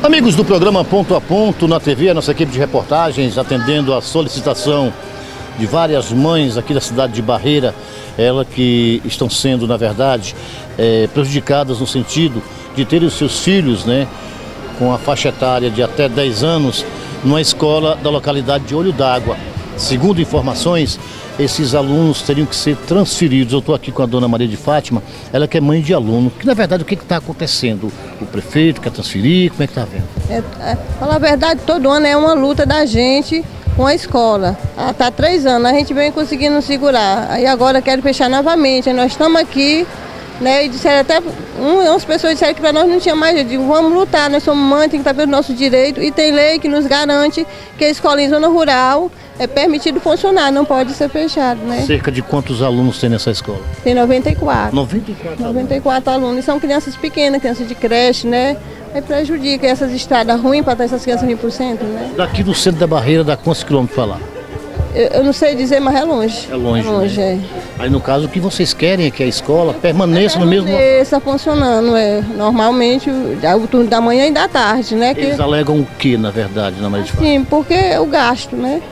Amigos do programa Ponto a Ponto na TV, a nossa equipe de reportagens atendendo a solicitação de várias mães aqui da cidade de Barreira, elas que estão sendo, na verdade, prejudicadas no sentido de terem os seus filhos, né, com a faixa etária de até 10 anos, numa escola da localidade de Olho d'Água. Segundo informações, esses alunos teriam que ser transferidos. Eu estou aqui com a dona Maria de Fátima, ela que é mãe de aluno. Que na verdade o que está acontecendo? O prefeito quer transferir? Como é que está vendo? Falar a verdade, todo ano é uma luta da gente com a escola. Está há 3 anos, a gente vem conseguindo segurar. Aí agora querem fechar novamente. Aí nós estamos aqui, né? E disseram até, umas pessoas disseram que para nós não tinha mais. Eu digo, vamos lutar, nós somos mães, tem que estar pelo nosso direito. E tem lei que nos garante que a escola em zona rural é permitido funcionar, não pode ser fechado, né? Cerca de quantos alunos tem nessa escola? Tem 94. 94 alunos. E são crianças pequenas, crianças de creche, né? Aí prejudica essas estradas ruins para essas crianças vir para o centro, né? Daqui do centro da Barreira dá quantos quilômetros para lá? Eu não sei dizer, mas é longe. É longe, né? É. Aí no caso o que vocês querem é que a escola permaneça no mesmo... Está funcionando, normalmente o turno da manhã e da tarde, né? Eles alegam o que, na verdade, na Maria de Fátima? Sim, porque é o gasto, né?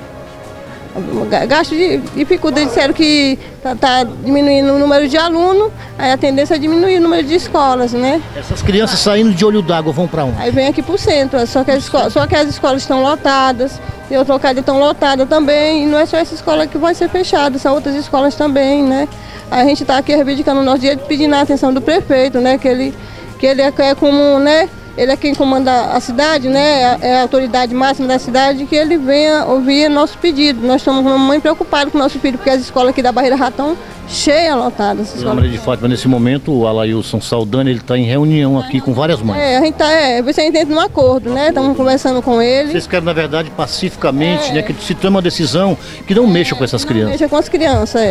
Gasto de dificuldade, disseram que está diminuindo o número de alunos, aí a tendência é diminuir o número de escolas, né? Essas crianças saindo de Olho d'Água vão para onde? Aí vem aqui para o centro, só que as escolas estão lotadas, e outra localidade estão lotadas também, e não é só essa escola que vai ser fechada, são outras escolas também, né? Aí a gente está aqui reivindicando o nosso direito, pedindo a atenção do prefeito, né? Que ele é como, né? Ele é quem comanda a cidade, né? É a autoridade máxima da cidade, que ele venha ouvir nosso pedido. Nós estamos muito preocupados com o nosso filho, porque as escolas aqui da Barreira já estão cheias, lotadas. Dona Maria de Fátima, nesse momento, o Alailson Saldanha, ele está em reunião aqui com várias mães. A gente está, você entra num acordo, né? Estamos conversando com ele. Vocês querem, na verdade, pacificamente, né? Que se tome uma decisão que não mexa com essas crianças. Mexa com as crianças,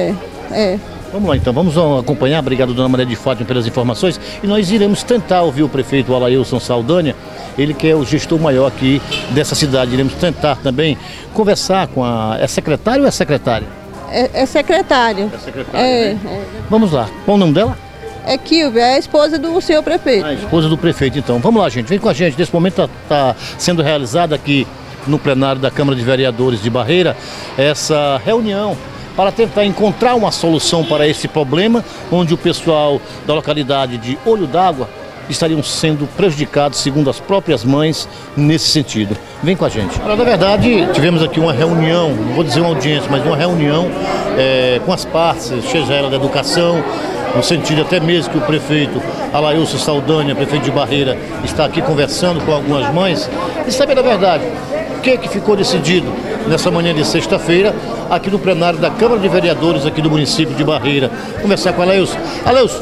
Vamos lá então, vamos acompanhar, obrigado Dona Maria de Fátima pelas informações, e nós iremos tentar ouvir o prefeito Alailson Saldanha, ele que é o gestor maior aqui dessa cidade. Iremos tentar também conversar com é secretário ou é secretária? É secretária. É secretária, né? Vamos lá, qual o nome dela? É Kilvia, é a esposa do senhor prefeito. A esposa do prefeito, então. Vamos lá, gente, vem com a gente. Nesse momento está sendo realizada aqui no plenário da Câmara de Vereadores de Barreira essa reunião para tentar encontrar uma solução para esse problema, onde o pessoal da localidade de Olho d'Água estariam sendo prejudicados, segundo as próprias mães, nesse sentido. Vem com a gente. Na verdade, tivemos aqui uma reunião, não vou dizer uma audiência, mas uma reunião com as partes, seja ela da educação, no sentido até mesmo que o prefeito Alailson Saldanha, prefeito de Barreira, está aqui conversando com algumas mães, e saber na verdade o que ficou decidido nessa manhã de sexta-feira, aqui no plenário da Câmara de Vereadores aqui do município de Barreira. Conversar com a Alailson. Alailson,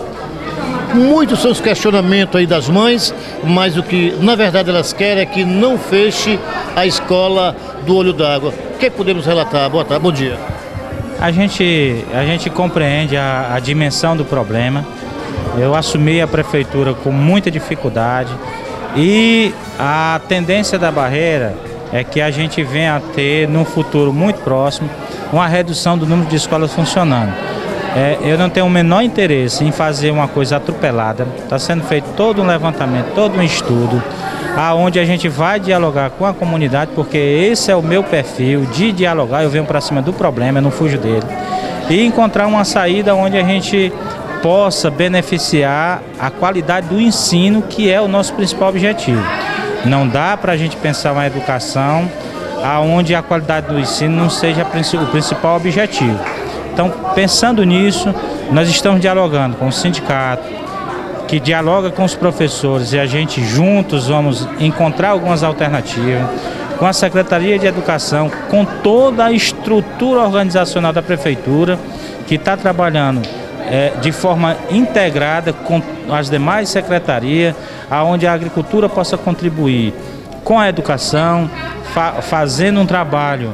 muitos são os questionamentos aí das mães, mas o que na verdade elas querem é que não feche a escola do Olho d'Água. O que podemos relatar? Boa tarde, bom dia. A gente compreende a dimensão do problema. Eu assumi a prefeitura com muita dificuldade e a tendência da Barreira é que a gente venha a ter, num futuro muito próximo, uma redução do número de escolas funcionando. Eu não tenho o menor interesse em fazer uma coisa atropelada. Está sendo feito todo um levantamento, todo um estudo, aonde a gente vai dialogar com a comunidade, porque esse é o meu perfil de dialogar. Eu venho para cima do problema, eu não fujo dele, e encontrar uma saída onde a gente possa beneficiar a qualidade do ensino, que é o nosso principal objetivo. Não dá para a gente pensar uma educação onde a qualidade do ensino não seja o principal objetivo. Então, pensando nisso, nós estamos dialogando com o sindicato, que dialoga com os professores, e a gente juntos vamos encontrar algumas alternativas, com a Secretaria de Educação, com toda a estrutura organizacional da Prefeitura, que está trabalhando de forma integrada com as demais secretarias, onde a agricultura possa contribuir com a educação, fazendo um trabalho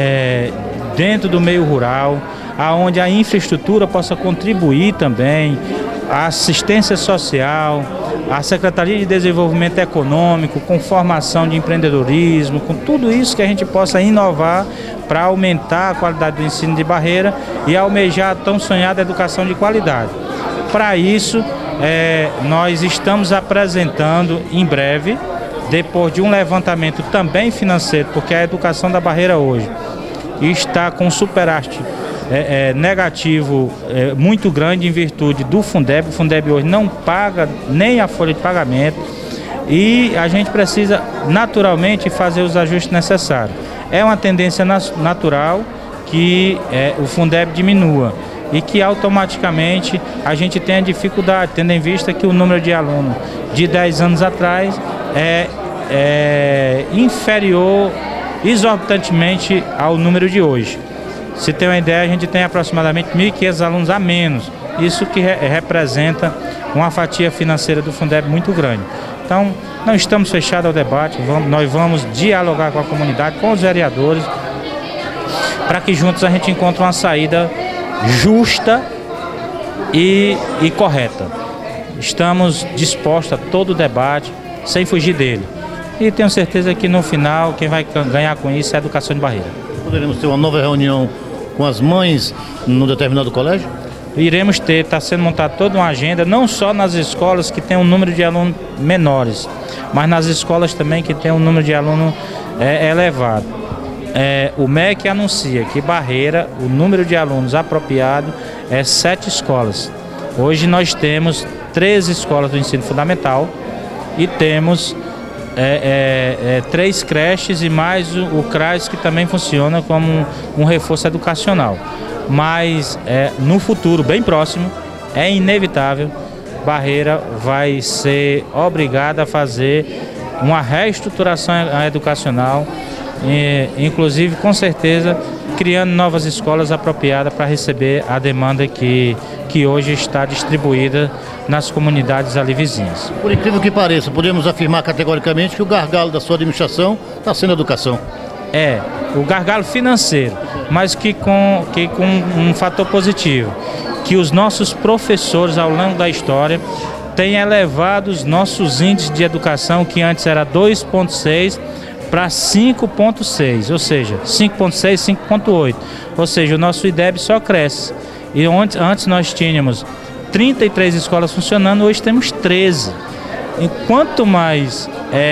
dentro do meio rural, onde a infraestrutura possa contribuir também, a assistência social, a Secretaria de Desenvolvimento Econômico, com formação de empreendedorismo, com tudo isso que a gente possa inovar para aumentar a qualidade do ensino de Barreira e almejar a tão sonhada educação de qualidade. Para isso, nós estamos apresentando em breve depois de um levantamento também financeiro, porque a educação da Barreira hoje está com um superávit negativo muito grande em virtude do Fundeb. O Fundeb hoje não paga nem a folha de pagamento e a gente precisa naturalmente fazer os ajustes necessários. É uma tendência natural que o Fundeb diminua e que automaticamente a gente tenha dificuldade, tendo em vista que o número de alunos de 10 anos atrás é inferior exorbitantemente ao número de hoje. Se tem uma ideia, a gente tem aproximadamente 1.500 alunos a menos, isso que representa uma fatia financeira do Fundeb muito grande. Então, não estamos fechados ao debate, nós vamos dialogar com a comunidade, com os vereadores, para que juntos a gente encontre uma saída justa e correta. Estamos dispostos a todo o debate, sem fugir dele. E tenho certeza que no final, quem vai ganhar com isso é a educação de Barreira. Poderemos ter uma nova reunião com as mães no determinado colégio? Iremos ter, está sendo montada toda uma agenda, não só nas escolas que tem um número de alunos menores, mas nas escolas também que tem um número de alunos elevado. O MEC anuncia que Barreira, o número de alunos apropriado é 7 escolas. Hoje nós temos 13 escolas do ensino fundamental e temos 3 creches e mais o CRAS, que também funciona como um reforço educacional. Mas no futuro bem próximo, é inevitável, Barreira vai ser obrigada a fazer uma reestruturação educacional, inclusive com certeza criando novas escolas apropriadas para receber a demanda que hoje está distribuída nas comunidades ali vizinhas. Por incrível que pareça, podemos afirmar categoricamente que o gargalo da sua administração está sendo a educação. O gargalo financeiro, mas que com um fator positivo, que os nossos professores ao longo da história têm elevado os nossos índices de educação, que antes era 2,6 para 5,6, ou seja, 5,6, 5,8, ou seja, o nosso IDEB só cresce. E antes nós tínhamos 33 escolas funcionando, hoje temos 13. E quanto mais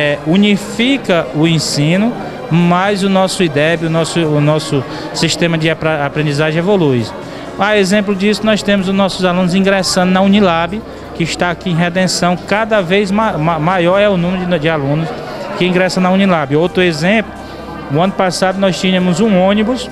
unifica o ensino, mais o nosso IDEB, o nosso sistema de aprendizagem evolui. A exemplo disso, nós temos os nossos alunos ingressando na Unilab, que está aqui em Redenção. Cada vez maior é o número de alunos que ingressam na Unilab. Outro exemplo, no ano passado nós tínhamos um ônibus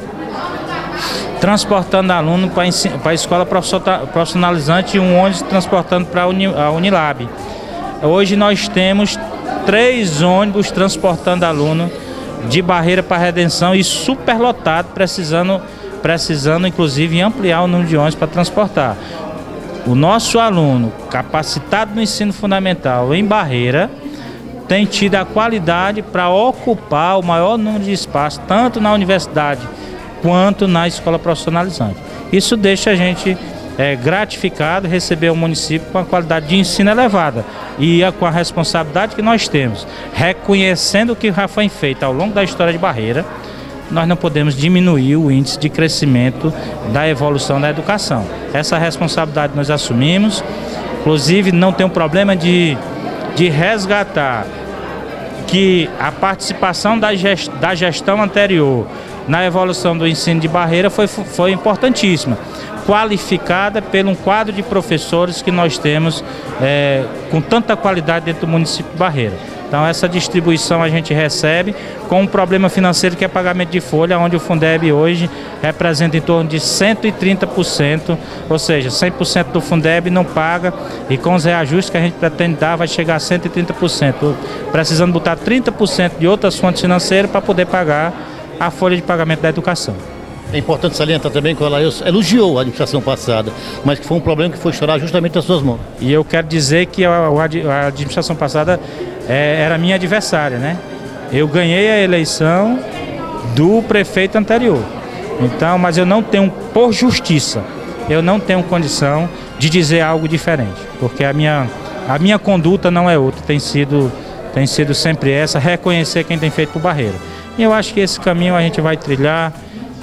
transportando aluno para a escola profissionalizante e um ônibus transportando para a Unilab. Hoje nós temos 3 ônibus transportando aluno de Barreira para Redenção e superlotado, precisando inclusive ampliar o número de ônibus para transportar. O nosso aluno capacitado no ensino fundamental em Barreira tem tido a qualidade para ocupar o maior número de espaços, tanto na universidade quanto na escola profissionalizante. Isso deixa a gente gratificado receber o município com a qualidade de ensino elevada e com a responsabilidade que nós temos, reconhecendo o que já foi feito ao longo da história de Barreira. Nós não podemos diminuir o índice de crescimento da evolução da educação. Essa responsabilidade nós assumimos, inclusive não tem um problema de resgatar que a participação da gestão anterior na evolução do ensino de Barreira foi importantíssima, qualificada pelo um quadro de professores que nós temos com tanta qualidade dentro do município de Barreira. Então essa distribuição a gente recebe com um problema financeiro que é pagamento de folha, onde o Fundeb hoje representa em torno de 130%, ou seja, 100% do Fundeb não paga e com os reajustes que a gente pretende dar vai chegar a 130%, precisando botar 30% de outras fontes financeiras para poder pagar a folha de pagamento da educação. É importante salientar também que ela elogiou a administração passada, mas que foi um problema que foi chorar justamente nas suas mãos. E eu quero dizer que a administração passada era minha adversária, né? Eu ganhei a eleição do prefeito anterior. Então, mas eu não tenho, por justiça, eu não tenho condição de dizer algo diferente, porque a minha conduta não é outra, tem sido sempre essa, reconhecer quem tem feito por Barreira. E eu acho que esse caminho a gente vai trilhar.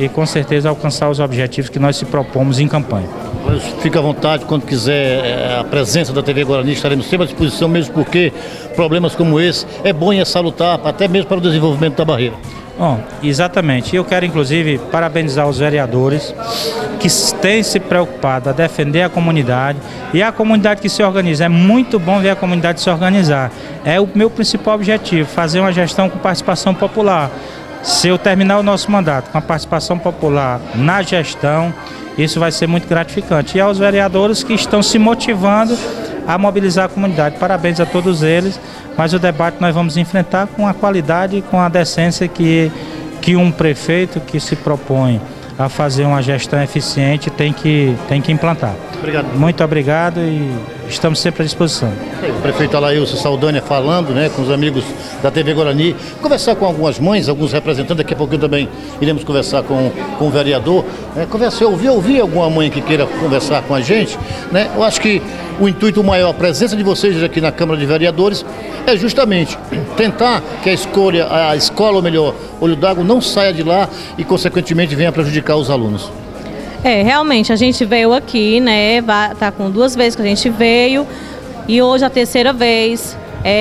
e com certeza alcançar os objetivos que nós se propomos em campanha. Fica à vontade, quando quiser a presença da TV Guarani, estaremos sempre à disposição, mesmo porque problemas como esse é bom e é salutar, até mesmo para o desenvolvimento da barreira. Bom, exatamente. Eu quero inclusive parabenizar os vereadores que têm se preocupado a defender a comunidade e a comunidade que se organiza. É muito bom ver a comunidade se organizar. É o meu principal objetivo, fazer uma gestão com participação popular. Se eu terminar o nosso mandato com a participação popular na gestão, isso vai ser muito gratificante. E aos vereadores que estão se motivando a mobilizar a comunidade. Parabéns a todos eles, mas o debate nós vamos enfrentar com a qualidade e com a decência que um prefeito que se propõe a fazer uma gestão eficiente tem que implantar. Obrigado. Muito obrigado e estamos sempre à disposição. O prefeito Alailson Saldanha falando, né, com os amigos da TV Guarani, conversar com algumas mães, alguns representantes, daqui a pouquinho também iremos conversar com o vereador, ouvir alguma mãe que queira conversar com a gente, né? Eu acho que o intuito maior, a presença de vocês aqui na Câmara de Vereadores, é justamente tentar que a escola, ou melhor, Olho d'Água, não saia de lá e, consequentemente, venha prejudicar os alunos. Realmente, a gente veio aqui, né, tá com 2 vezes que a gente veio e hoje a 3ª vez,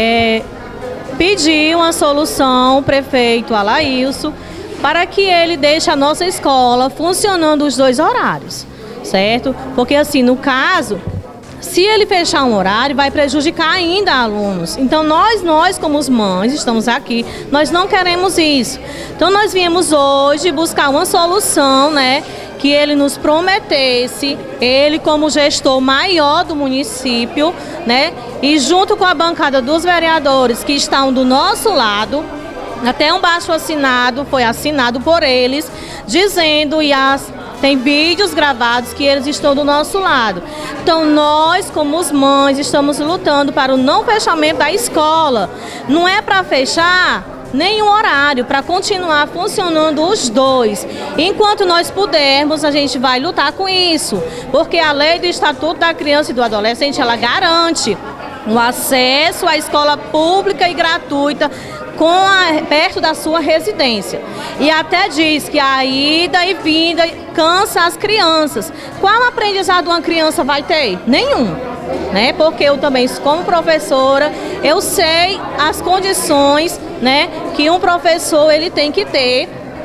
pedir uma solução ao prefeito Alailson para que ele deixe a nossa escola funcionando os 2 horários, certo? Porque assim, no caso, se ele fechar um horário, vai prejudicar ainda alunos. Então nós como as mães, estamos aqui, nós não queremos isso. Então nós viemos hoje buscar uma solução, né, que ele nos prometesse, ele como gestor maior do município, né, e junto com a bancada dos vereadores que estão do nosso lado, até um baixo assinado, foi assinado por eles, dizendo, tem vídeos gravados que eles estão do nosso lado. Então nós, como as mães, estamos lutando para o não fechamento da escola. Não é para fechar nenhum horário, para continuar funcionando os 2. Enquanto nós pudermos, a gente vai lutar com isso, porque a lei do Estatuto da Criança e do Adolescente, ela garante o acesso à escola pública e gratuita perto da sua residência. E até diz que a ida e vinda cansa as crianças. Qual aprendizado uma criança vai ter? Nenhum. Né? Porque eu também, como professora, eu sei as condições, né, que um professor ele tem que ter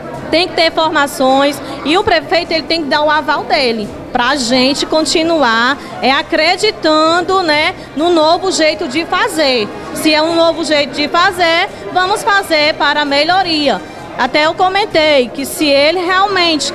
formações, e o prefeito ele tem que dar o aval dele para a gente continuar acreditando, né, no novo jeito de fazer. Se é um novo jeito de fazer, vamos fazer para a melhoria. Até eu comentei que se ele realmente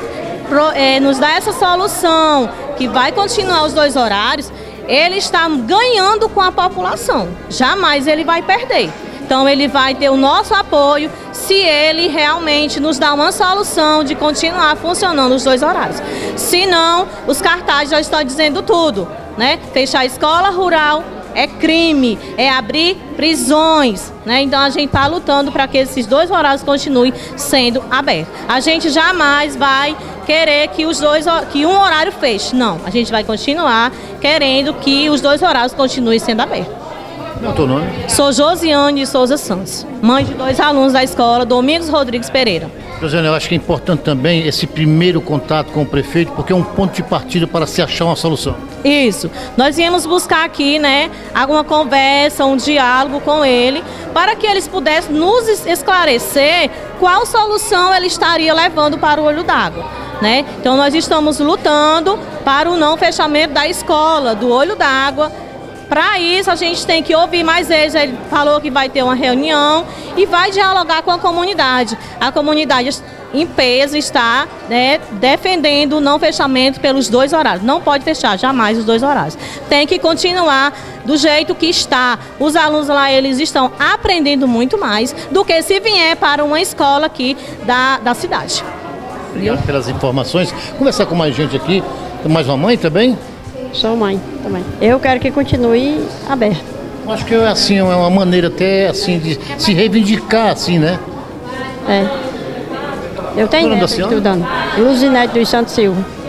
nos dá essa solução, que vai continuar os 2 horários, ele está ganhando com a população. Jamais ele vai perder. Então ele vai ter o nosso apoio se ele realmente nos dá uma solução de continuar funcionando os 2 horários. Se não, os cartazes já estão dizendo tudo, né? Fechar a escola rural é crime, é abrir prisões, né? Então a gente está lutando para que esses 2 horários continuem sendo abertos. A gente jamais vai querer que que um horário feche. Não, a gente vai continuar querendo que os 2 horários continuem sendo abertos. Qual é o teu nome? Sou Josiane de Souza Santos, mãe de 2 alunos da escola Domingos Rodrigues Pereira. Josiane, eu acho que é importante também esse primeiro contato com o prefeito, porque é um ponto de partida para se achar uma solução. Isso. Nós viemos buscar aqui, né, alguma conversa, um diálogo com ele, para que eles pudessem nos esclarecer qual solução ele estaria levando para o Olho d'Água, né? Então nós estamos lutando para o não fechamento da escola, do Olho d'Água. Para isso, a gente tem que ouvir mais eles. Ele falou que vai ter uma reunião e vai dialogar com a comunidade. A comunidade em peso está, né, defendendo o não fechamento pelos 2 horários. Não pode fechar jamais os 2 horários. Tem que continuar do jeito que está. Os alunos lá, eles estão aprendendo muito mais do que se vier para uma escola aqui da cidade. Obrigado pelas informações. Conversar com mais gente aqui. Tem mais uma mãe também? Sou mãe também. Eu quero que continue aberto. Acho que assim, é uma maneira até assim de se reivindicar, assim, né? Eu tenho neta estudando. Luzinete dos Santos Silva.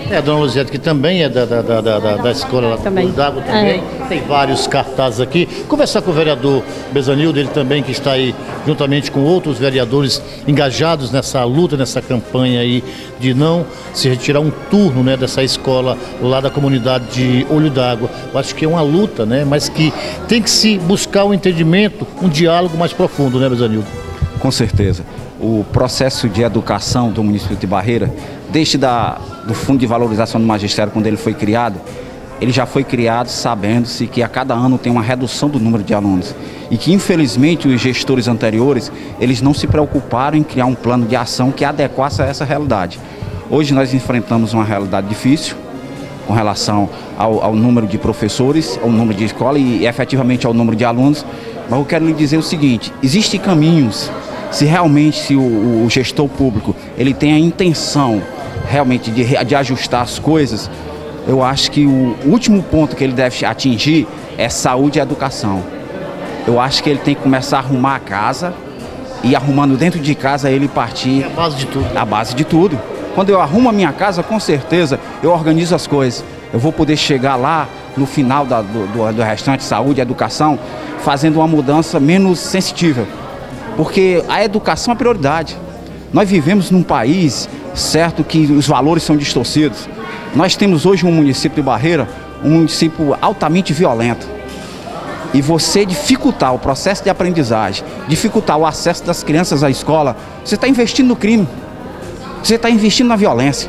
A dona Luziette, que também é da escola lá Também. d'Água também, tem vários cartazes aqui. Conversar com o vereador Bezanildo, ele também que está aí juntamente com outros vereadores engajados nessa luta, nessa campanha aí de não se retirar um turno, né, dessa escola lá da comunidade de Olho d'Água. Eu acho que é uma luta, né, mas que tem que se buscar um entendimento, um diálogo mais profundo, né, Bezanildo? Com certeza. O processo de educação do município de Barreira, desde do Fundo de Valorização do Magistério, quando ele foi criado, ele já foi criado sabendo-se que a cada ano tem uma redução do número de alunos e que, infelizmente, os gestores anteriores, eles não se preocuparam em criar um plano de ação que adequasse a essa realidade. Hoje nós enfrentamos uma realidade difícil com relação ao número de professores, ao número de escola e efetivamente ao número de alunos, mas eu quero lhe dizer o seguinte: existem caminhos. Se realmente o gestor público ele tem a intenção realmente de ajustar as coisas, eu acho que o último ponto que ele deve atingir é saúde e educação. Eu acho que ele tem que começar a arrumar a casa e, arrumando dentro de casa, ele partir... É a base de tudo. A base de tudo. Quando eu arrumo a minha casa, com certeza eu organizo as coisas. Eu vou poder chegar lá no final do restante, saúde e educação, fazendo uma mudança menos sensitiva. Porque a educação é prioridade. Nós vivemos num país, certo, que os valores são distorcidos. Nós temos hoje um município de Barreira, um município altamente violento. E você dificultar o processo de aprendizagem, dificultar o acesso das crianças à escola, você está investindo no crime. Você está investindo na violência.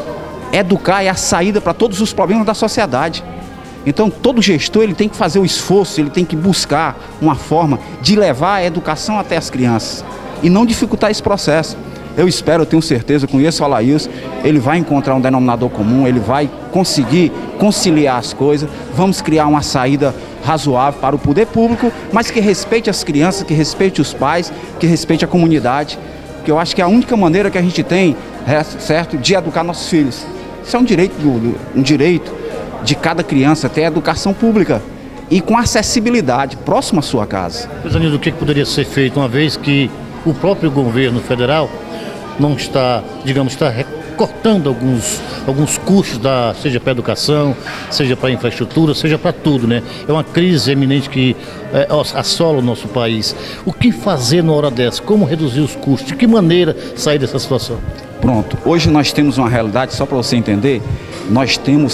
Educar é a saída para todos os problemas da sociedade. Então, todo gestor ele tem que fazer o esforço, ele tem que buscar uma forma de levar a educação até as crianças e não dificultar esse processo. Eu espero, eu tenho certeza, conheço o Alailson, ele vai encontrar um denominador comum, ele vai conseguir conciliar as coisas, vamos criar uma saída razoável para o poder público, mas que respeite as crianças, que respeite os pais, que respeite a comunidade, porque eu acho que é a única maneira que a gente tem, certo, de educar nossos filhos. Isso é um direito de cada criança ter educação pública e com acessibilidade, próximo à sua casa. Bezanildo, o que poderia ser feito, uma vez que o próprio governo federal não está, digamos, está recortando alguns custos, seja para a educação, seja para a infraestrutura, seja para tudo, né? É uma crise eminente que assola o nosso país. O que fazer na hora dessa? Como reduzir os custos? De que maneira sair dessa situação? Pronto, hoje nós temos uma realidade, só para você entender, nós temos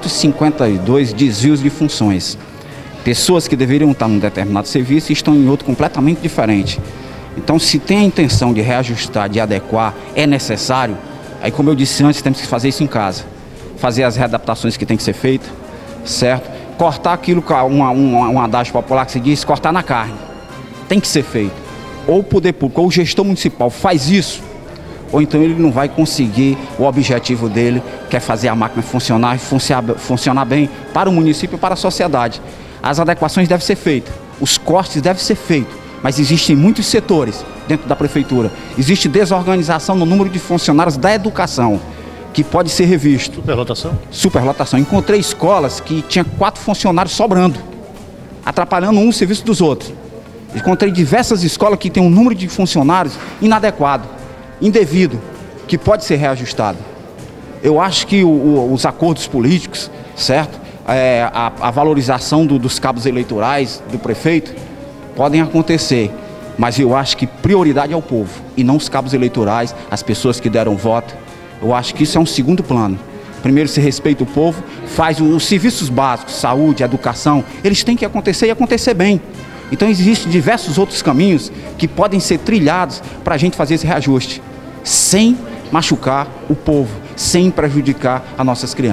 152 desvios de funções. Pessoas que deveriam estar num determinado serviço e estão em outro completamente diferente. Então, se tem a intenção de reajustar, de adequar, é necessário, aí como eu disse antes, temos que fazer isso em casa. Fazer as readaptações que tem que ser feitas, certo? Cortar aquilo, um adágio popular que se diz, cortar na carne. Tem que ser feito. Ou o poder público, ou o gestor municipal faz isso, ou então ele não vai conseguir o objetivo dele, que é fazer a máquina funcionar e funcionar bem para o município e para a sociedade. As adequações devem ser feitas, os cortes devem ser feitos, mas existem muitos setores dentro da prefeitura. Existe desorganização no número de funcionários da educação, que pode ser revisto. Superlotação? Superlotação. Encontrei escolas que tinha 4 funcionários sobrando, atrapalhando um serviço dos outros. Encontrei diversas escolas que têm um número de funcionários inadequado, indevido, que pode ser reajustado. Eu acho que os acordos políticos, certo? A valorização dos cabos eleitorais do prefeito podem acontecer, mas eu acho que prioridade é o povo e não os cabos eleitorais, as pessoas que deram voto. Eu acho que isso é um segundo plano. Primeiro se respeita o povo, faz os serviços básicos, saúde, educação, eles têm que acontecer e acontecer bem. Então existem diversos outros caminhos que podem ser trilhados para a gente fazer esse reajuste, sem machucar o povo, sem prejudicar as nossas crianças.